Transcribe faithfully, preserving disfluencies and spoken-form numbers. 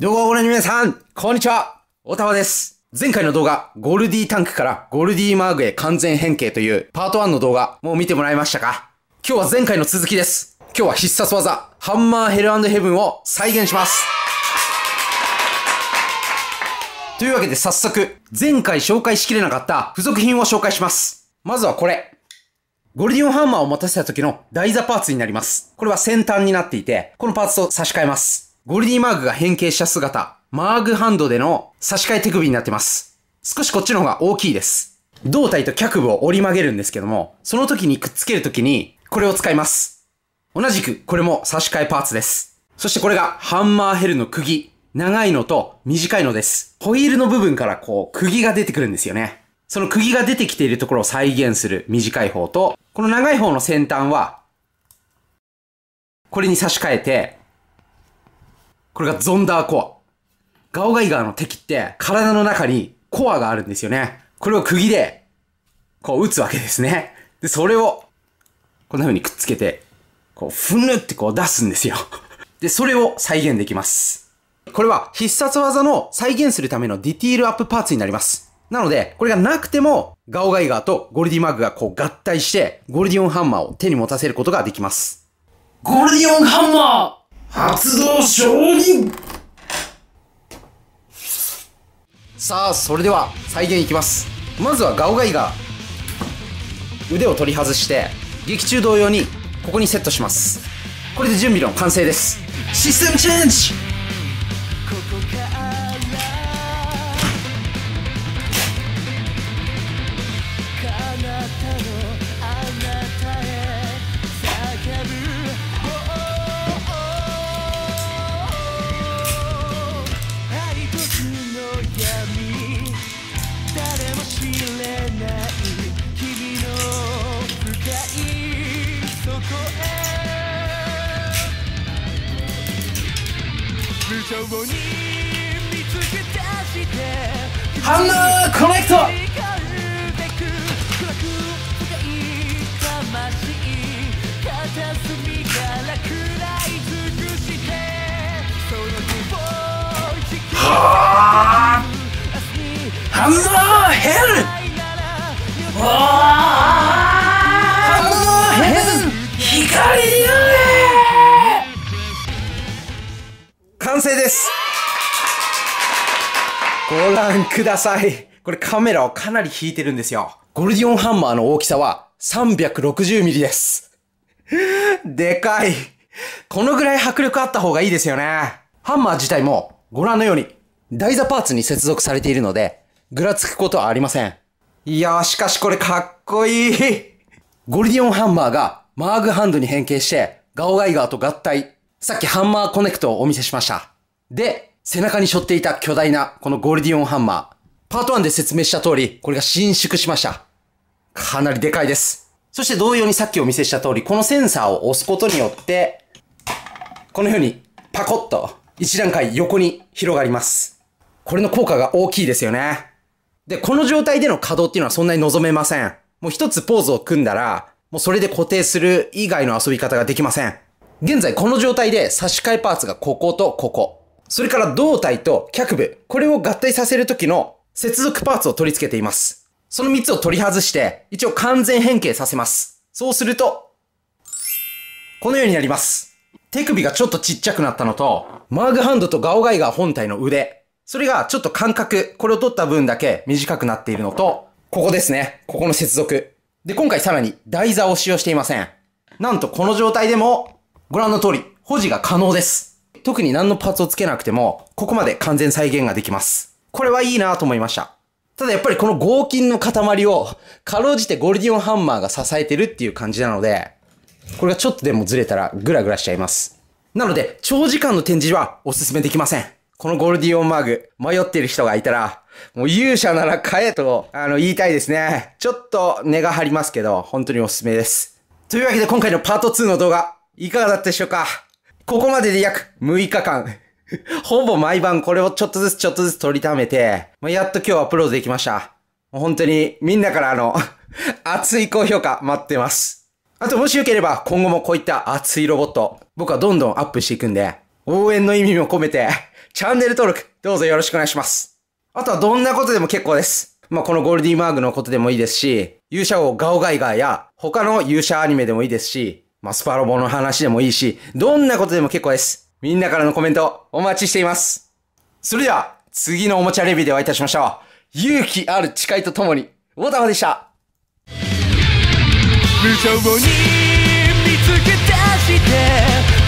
動画をご覧の皆さん、こんにちは。おたわです。前回の動画、ゴルディタンクからゴルディマーグへ完全変形というパートワンの動画、もう見てもらいましたか？今日は前回の続きです。今日は必殺技、ハンマーヘル&ヘブンを再現します。というわけで早速、前回紹介しきれなかった付属品を紹介します。まずはこれ。ゴルディオンハンマーを持たせた時の台座パーツになります。これは先端になっていて、このパーツと差し替えます。ゴルディマーグが変形した姿、マーグハンドでの差し替え手首になってます。少しこっちの方が大きいです。胴体と脚部を折り曲げるんですけども、その時にくっつける時に、これを使います。同じく、これも差し替えパーツです。そしてこれがハンマーヘルの釘。長いのと短いのです。ホイールの部分からこう、釘が出てくるんですよね。その釘が出てきているところを再現する短い方と、この長い方の先端は、これに差し替えて、これがゾンダーコア。ガオガイガーの敵って体の中にコアがあるんですよね。これを釘で、こう撃つわけですね。で、それを、こんな風にくっつけて、こう、ふぬってこう出すんですよ。で、それを再現できます。これは必殺技の再現するためのディティールアップパーツになります。なので、これがなくても、ガオガイガーとゴルディマーグがこう合体して、ゴルディオンハンマーを手に持たせることができます。ゴルディオンハンマー発動承認。さあ、それでは再現いきます。まずはガオガイガー。腕を取り外して、劇中同様にここにセットします。これで準備の完成です。システムチェンジ。ハンマーコネクト。はハンマーヘル。ハンマーヘル光になれ。完成です。ご覧ください。これカメラをかなり引いてるんですよ。ゴルディオンハンマーの大きさは さんびゃくろくじゅうミリ です。でかい。このぐらい迫力あった方がいいですよね。ハンマー自体もご覧のように台座パーツに接続されているので、ぐらつくことはありません。いやー、しかしこれかっこいい。ゴルディオンハンマーがマーグハンドに変形してガオガイガーと合体。さっきハンマーコネクトをお見せしました。で、背中に背負っていた巨大なこのゴルディオンハンマー。パートワンで説明した通り、これが伸縮しました。かなりでかいです。そして同様にさっきお見せした通り、このセンサーを押すことによって、このようにパコッと一段階横に広がります。これの効果が大きいですよね。で、この状態での稼働っていうのはそんなに望めません。もう一つポーズを組んだら、もうそれで固定する以外の遊び方ができません。現在この状態で差し替えパーツがこことここ。それから胴体と脚部、これを合体させる時の接続パーツを取り付けています。そのみっつを取り外して、一応完全変形させます。そうすると、このようになります。手首がちょっとちっちゃくなったのと、マーグハンドとガオガイガー本体の腕、それがちょっと間隔、これを取った分だけ短くなっているのと、ここですね。ここの接続。で、今回さらに台座を使用していません。なんとこの状態でも、ご覧の通り、保持が可能です。特に何のパーツをつけなくても、ここまで完全再現ができます。これはいいなと思いました。ただやっぱりこの合金の塊を、かろうじてゴルディオンハンマーが支えてるっていう感じなので、これがちょっとでもずれたらグラグラしちゃいます。なので、長時間の展示はおすすめできません。このゴルディオンマーグ、迷っている人がいたら、もう勇者なら買えと、あの、言いたいですね。ちょっと値が張りますけど、本当におすすめです。というわけで今回のパートツーの動画、いかがだったでしょうか？ここまでで約むいかかん。ほぼ毎晩これをちょっとずつちょっとずつ取りためて、まあ、やっと今日アップロードできました。もう本当にみんなからあの、熱い高評価待ってます。あともしよければ今後もこういった熱いロボット、僕はどんどんアップしていくんで、応援の意味も込めて、 チャンネル登録、どうぞよろしくお願いします。あとはどんなことでも結構です。まあ、このゴールディマーグのことでもいいですし、勇者王ガオガイガーや、他の勇者アニメでもいいですし、まあ、スパロボの話でもいいし、どんなことでも結構です。みんなからのコメント、お待ちしています。それでは、次のおもちゃレビューでお会いいたしましょう。勇気ある誓いとともに、ウォタマでした。 無情に見つけ出して